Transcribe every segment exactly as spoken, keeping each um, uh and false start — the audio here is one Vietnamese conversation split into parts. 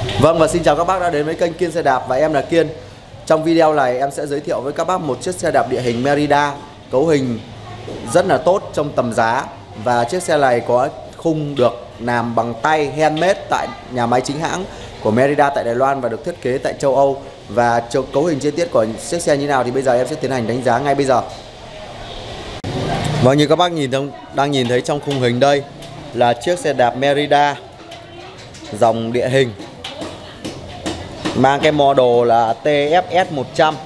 Vâng, và xin chào các bác đã đến với kênh Kiên Xe Đạp và em là Kiên. Trong video này em sẽ giới thiệu với các bác một chiếc xe đạp địa hình Merida, cấu hình rất là tốt trong tầm giá. Và chiếc xe này có khung được làm bằng tay handmade tại nhà máy chính hãng của Merida tại Đài Loan và được thiết kế tại châu Âu. Và cấu hình chi tiết của chiếc xe như nào thì bây giờ em sẽ tiến hành đánh giá ngay bây giờ. Vâng, như các bác nhìn trong, đang nhìn thấy trong khung hình đây là chiếc xe đạp Merida dòng địa hình, mang cái model là T F S một trăm,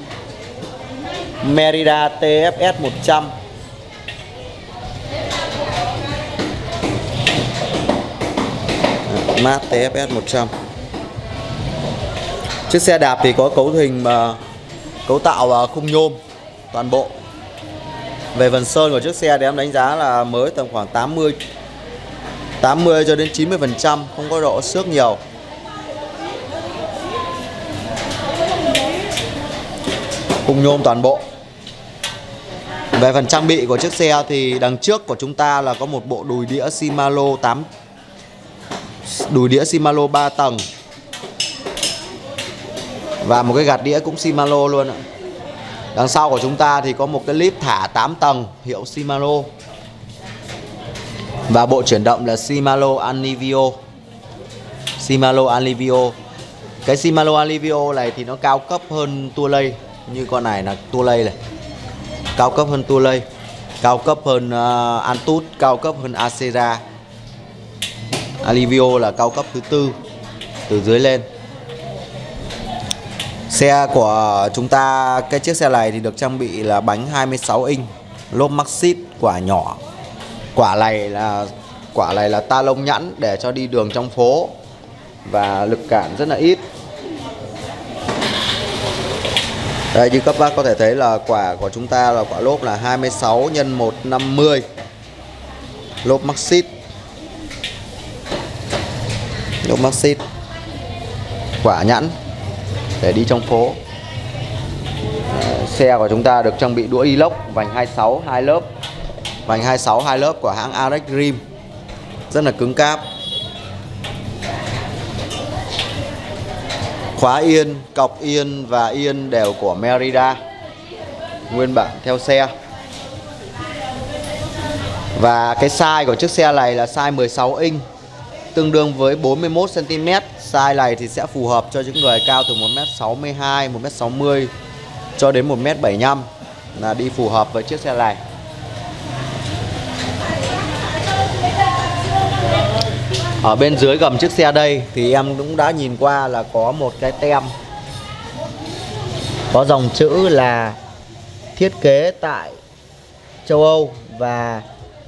Merida T F S một trăm. Mát T F S một trăm. Chiếc xe đạp thì có cấu hình mà cấu tạo khung nhôm toàn bộ. Về phần sơn của chiếc xe thì em đánh giá là mới tầm khoảng tám mươi tám mươi cho đến chín mươi phần trăm, không có độ xước nhiều. Khung nhôm toàn bộ. Về phần trang bị của chiếc xe thì đằng trước của chúng ta là có một bộ đùi đĩa Shimano tám đùi đĩa Shimano ba tầng và một cái gạt đĩa cũng Shimano luôn ạ. Đằng sau của chúng ta thì có một cái líp thả tám tầng hiệu Shimano và bộ chuyển động là Shimano Alivio. Shimano Alivio. Cái Shimano Alivio này thì nó cao cấp hơn Tourlay, như con này là Tourlay này, cao cấp hơn Tourlay, cao cấp hơn uh, Antutu, cao cấp hơn Acera. Alivio là cao cấp thứ tư từ dưới lên. Xe của chúng ta, cái chiếc xe này thì được trang bị là bánh hai mươi sáu inch, lốp Maxxis quả nhỏ. Quả này là quả này là ta lông nhẵn để cho đi đường trong phố và lực cản rất là ít. Đây, như các bác có thể thấy là quả của chúng ta là quả lốp là hai mươi sáu nhân một trăm năm mươi, lốp Maxxis. Lốp Maxxis quả nhẵn để đi trong phố. Xe của chúng ta được trang bị đũa inox vành hai mươi sáu hai lớp, vành hai mươi sáu hai lớp của hãng Alex Rim, rất là cứng cáp. Khóa yên, cọc yên và yên đều của Merida, nguyên bản theo xe. Và cái size của chiếc xe này là size mười sáu inch, tương đương với bốn mươi mốt xăng ti mét. Size này thì sẽ phù hợp cho những người cao từ một mét sáu mươi hai, một mét sáu mươi cho đến một mét bảy mươi lăm là đi phù hợp với chiếc xe này. Ở bên dưới gầm chiếc xe đây thì em cũng đã nhìn qua là có một cái tem có dòng chữ là thiết kế tại châu Âu và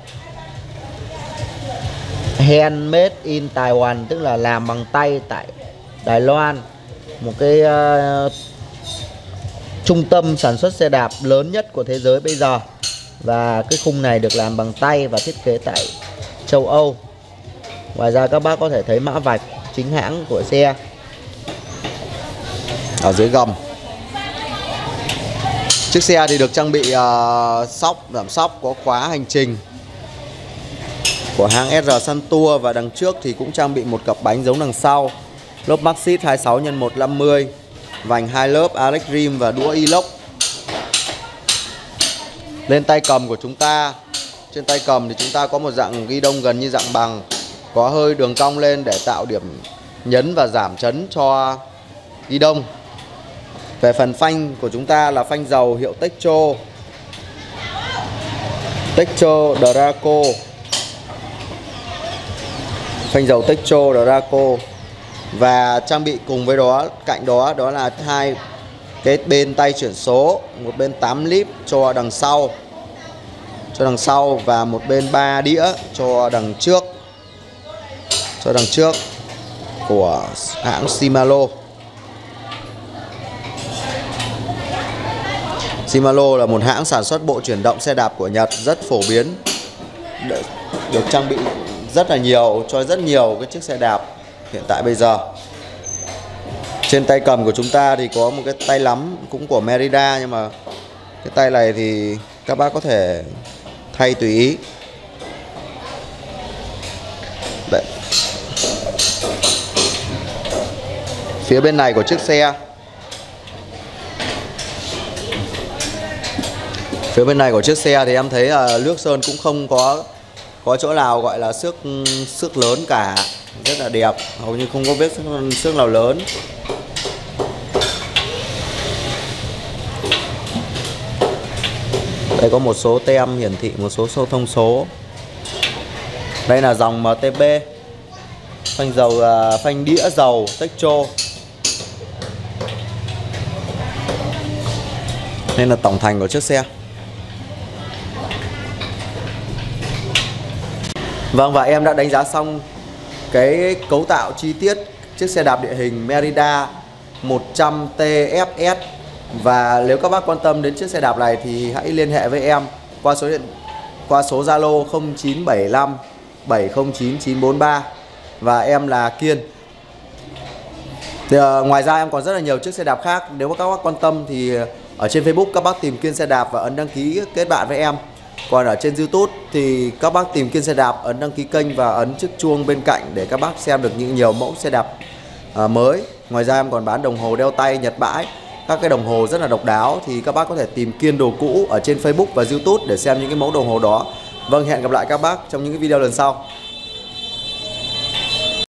handmade in Taiwan, tức là làm bằng tay tại Đài Loan, một cái uh, trung tâm sản xuất xe đạp lớn nhất của thế giới bây giờ. Và cái khung này được làm bằng tay và thiết kế tại châu Âu. Ngoài ra các bác có thể thấy mã vạch chính hãng của xe ở dưới gầm. Chiếc xe thì được trang bị uh, sóc, giảm sóc, có khóa hành trình của hãng S R Sun Tour. Và đằng trước thì cũng trang bị một cặp bánh giống đằng sau, lốp Maxxis hai mươi sáu nhân một trăm năm mươi, vành hai lớp Alex Rim và đũa inox. Lên tay cầm của chúng ta, trên tay cầm thì chúng ta có một dạng ghi đông gần như dạng bằng, có hơi đường cong lên để tạo điểm nhấn và giảm chấn cho ghi đông. Về phần phanh của chúng ta là phanh dầu hiệu Techo, Techo Draco, phanh dầu Techo Draco. Và trang bị cùng với đó, cạnh đó đó là hai cái bên tay chuyển số, một bên tám líp cho đằng sau, cho đằng sau và một bên ba đĩa cho đằng trước, cho đằng trước của hãng Shimano. Shimano là một hãng sản xuất bộ chuyển động xe đạp của Nhật rất phổ biến, được trang bị rất là nhiều cho rất nhiều cái chiếc xe đạp hiện tại bây giờ. Trên tay cầm của chúng ta thì có một cái tay nắm cũng của Merida, nhưng mà cái tay này thì các bác có thể thay tùy ý. Đấy. Phía bên này của chiếc xe, phía bên này của chiếc xe thì em thấy là nước sơn cũng không có có chỗ nào gọi là xước xước lớn cả, rất là đẹp, hầu như không có vết xước nào lớn. Đây có một số tem hiển thị một số số thông số. Đây là dòng em tê bê, phanh dầu, phanh đĩa dầu Tektro. Đây là tổng thành của chiếc xe. Vâng, và em đã đánh giá xong cái cấu tạo chi tiết chiếc xe đạp địa hình Merida một trăm T F S. Và nếu các bác quan tâm đến chiếc xe đạp này thì hãy liên hệ với em qua số điện qua số Zalo không chín bảy lăm bảy không chín chín bốn ba và em là Kiên. Thì, uh, ngoài ra em còn rất là nhiều chiếc xe đạp khác. Nếu các bác quan tâm thì ở trên Facebook các bác tìm Kiên xe đạp và ấn đăng ký kết bạn với em. Còn ở trên YouTube thì các bác tìm Kiên xe đạp, ấn đăng ký kênh và ấn chiếc chuông bên cạnh để các bác xem được những nhiều mẫu xe đạp uh, mới. Ngoài ra em còn bán đồng hồ đeo tay Nhật bãi, các cái đồng hồ rất là độc đáo, thì các bác có thể tìm Kiên đồ cũ ở trên Facebook và YouTube để xem những cái mẫu đồng hồ đó. Vâng, hẹn gặp lại các bác trong những cái video lần sau.